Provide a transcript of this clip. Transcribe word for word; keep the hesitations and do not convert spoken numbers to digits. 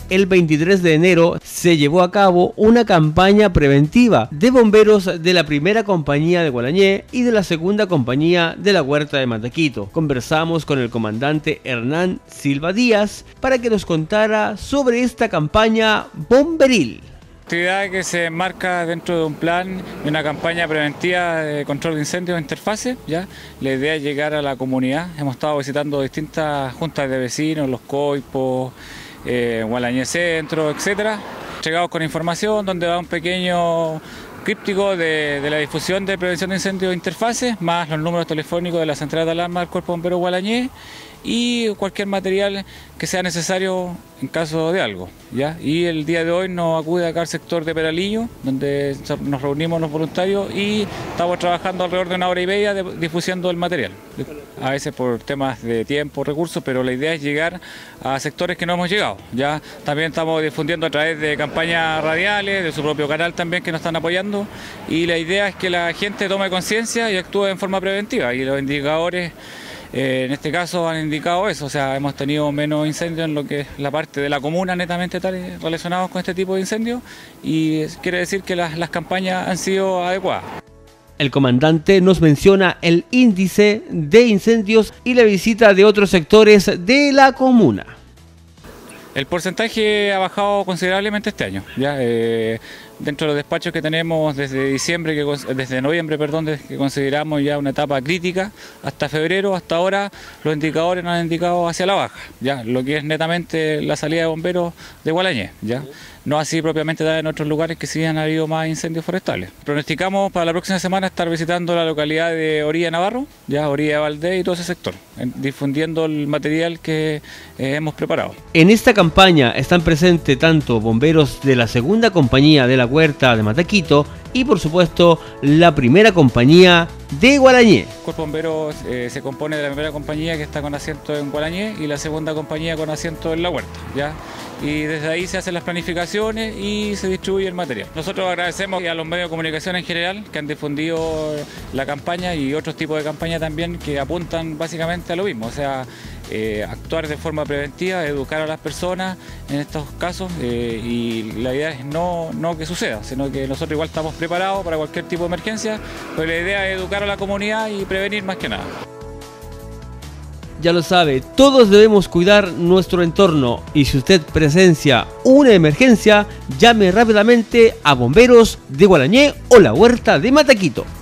el veintitrés de enero se llevó a cabo una campaña preventiva de bomberos de la primera compañía de Gualañé y de la segunda compañía de la Huerta de Mataquito. Conversamos con el comandante Hernán Silva Díaz para que nos contara sobre esta campaña bomberil. Actividad que se enmarca dentro de un plan de una campaña preventiva de control de incendios de interfase, ¿ya? La idea es llegar a la comunidad. Hemos estado visitando distintas juntas de vecinos, los Coipos, eh, Gualañé Centro, etcétera, entregados con información donde va un pequeño críptico de, de la difusión de prevención de incendios de interfaces, más los números telefónicos de la central de alarma del Cuerpo Bombero Gualañé y cualquier material que sea necesario en caso de algo, ¿ya? Y el día de hoy nos acude acá al sector de Peralillo, donde nos reunimos los voluntarios y estamos trabajando alrededor de una hora y media de, difusiendo el material. A veces por temas de tiempo, recursos, pero la idea es llegar a sectores que no hemos llegado, ¿ya? También estamos difundiendo a través de campañas radiales, de su propio canal también que nos están apoyando, y la idea es que la gente tome conciencia y actúe en forma preventiva, y los indicadores Eh, en este caso han indicado eso, o sea, hemos tenido menos incendios en lo que es la parte de la comuna netamente tal, relacionados con este tipo de incendios, y quiere decir que las, las campañas han sido adecuadas. El comandante nos menciona el índice de incendios y la visita de otros sectores de la comuna. El porcentaje ha bajado considerablemente este año, ya eh, dentro de los despachos que tenemos desde diciembre, que, desde noviembre, perdón, desde que consideramos ya una etapa crítica, hasta febrero, hasta ahora los indicadores nos han indicado hacia la baja, ya lo que es netamente la salida de bomberos de Gualañé, ya. No así propiamente en otros lugares que sí han habido más incendios forestales. Pronosticamos para la próxima semana estar visitando la localidad de Orilla Navarro, ya Orilla de Valdés y todo ese sector, difundiendo el material que eh, hemos preparado. En esta campaña están presentes tanto bomberos de la segunda compañía de la Huerta de Mataquito y por supuesto la primera compañía de Gualañé. El Cuerpo Bombero eh, se compone de la primera compañía que está con asiento en Gualañé y la segunda compañía con asiento en la Huerta, ¿ya? Y desde ahí se hacen las planificaciones y se distribuye el material. Nosotros agradecemos a los medios de comunicación en general que han difundido la campaña y otros tipos de campaña también que apuntan básicamente a lo mismo, o sea, eh, actuar de forma preventiva, educar a las personas en estos casos eh, y la idea es no, no que suceda, sino que nosotros igual estamos preparados para cualquier tipo de emergencia, pero la idea es educar a la comunidad y prevenir más que nada. Ya lo sabe, todos debemos cuidar nuestro entorno y si usted presencia una emergencia, llame rápidamente a bomberos de Gualañé o la Huerta de Mataquito.